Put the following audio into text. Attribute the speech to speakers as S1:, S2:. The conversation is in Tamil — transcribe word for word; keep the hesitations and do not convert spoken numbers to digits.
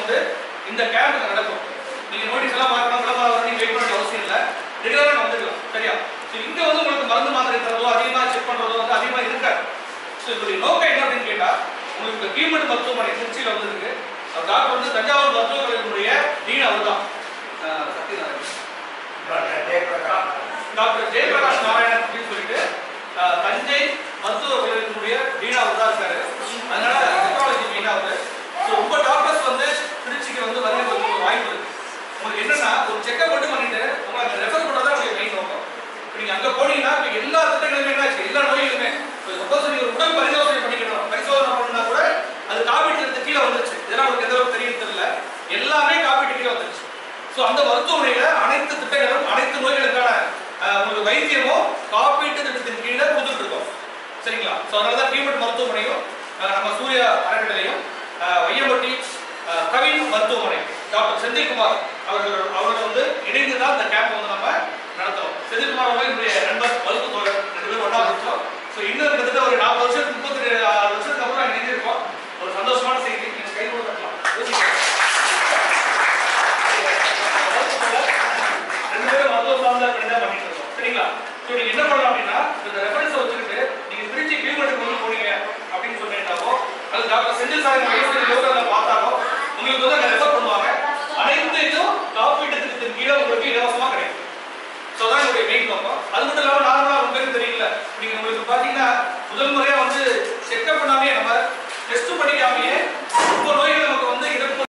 S1: வந்து இந்த கேம்ப் நடக்கும். நீங்க நோட்டீஸ் எல்லாம் பார்க்கணும், விளம்பரம் வர நீங்க வெயிட் பண்ண அவசியம் இல்லை, ரெகுலராக வந்துக்கலாம். சரியா? ஸோ இங்க வந்து உங்களுக்கு மருந்து மாத்திரை தரதோ அதிகமாக செக் பண்றதோ வந்து அதிகமாக இருக்காது. ஸோ இதோடைய நோக்கம் என்ன அப்படின்னு கேட்டா, உங்களுக்கு கீழ்மட் மருத்துவமனை திருச்சியில் வந்து இருக்கு. டாக்டர் வந்து தஞ்சாவூர் மருத்துவக் கல்லூரியினுடைய டீன் அவர் தான், டாக்டர் ஜெயபிரகாஷ் நாராயணன் அப்படின்னு சொல்லிட்டு தஞ்சை மருத்துவக் கல்லூரியினுடைய டீன் அவர் தான் இருக்காரு. அதனால டெக்னாலஜி மெயினா அவரு. ஸோ ரொம்ப டாக்டர்ஸ் வந்து திருச்சிக்கு வந்து வர ஒரு வாய்ப்பு இருக்கு. உங்களுக்கு என்னன்னா ஒரு செக்அப் மட்டும் பண்ணிட்டு உங்களுக்கு ரெஃபர் பண்றதா உங்களுடைய மெயின் நோக்கம். நீங்க அங்க போனீங்கன்னா எல்லா திட்டங்களுமே என்னாச்சு, எல்லா நோய்களுமே சப்போஸ் நீங்க ஒரு உடல் பரிசோதனை பண்ணிக்கணும், பரிசோதனை பண்ணா கூட அது காப்பீட்டு கீழே வந்துருச்சு. இதெல்லாம் உங்களுக்கு எந்த அளவுக்கு தெரியும் தெரியல, எல்லாமே காப்பீட்டு கீழே வந்துருச்சு. ஸோ அந்த மருத்துவமனையில அனைத்து திட்டங்களும் அனைத்து நோய்களுக்கான உங்களுக்கு வைத்தியமும் காப்பீட்டு திட்டத்தின் கீழே கொடுத்துட்டு இருக்கோம். சரிங்களா? ஸோ அதனாலதான் கீழ்மட் மருத்துவமனையும் நம்ம சூர்யா அறக்கட்டளையும் வையம்பட்டி கவின் மருத்துவமனை டாக்டர் செந்தில்குமார் அவர்கள் அவர்கள் வந்து இணைந்துதான் இந்த கேம்ப் வந்து நம்ம நடத்துறோம். செந்தில்குமார் அவர்கள் என்னுடைய நண்பர், மருத்துவ தோழர், ரெண்டு பேரும் ஒன்றா படிச்சோம். ஸோ இன்னும் கிட்டத்தட்ட ஒரு நாற்பது வருஷத்துக்கு முப்பத்தி ஆறு வருஷத்துக்கு அப்புறம் நாங்கள் இணைஞ்சிருக்கோம். ஒரு சந்தோஷமான செய்தி. நீங்கள் கை கொடுக்கலாம். ரெண்டு பேரும் மருத்துவ சார்ந்த பணி தான் பண்ணிட்டு இருக்கோம். சரிங்களா? ஸோ நீங்க என்ன பண்ணலாம் அப்படின்னா, இந்த ரெஃபரன்ஸை வச்சுக்கிட்டு நீங்க திருச்சி கீழ்மட்டுக்கு வந்து போனீங்க அப்படின்னு சொன்னீங்கன்னாவோ, அது டாக்டர் செந்தில் சார் யோகாவில் பார்த்தாலோ உங்களுக்கு வந்து அங்கே ரெஃபர் பண்ணுவாங்க. அனைத்து இதுவும் காப்பீட்டு திட்டத்தின் கீழே உங்களுக்கு இலவசமாக கிடைக்கும். ஸோ அதான் என்னுடைய மெயின் நோக்கம். அது மட்டும் இல்லாமல்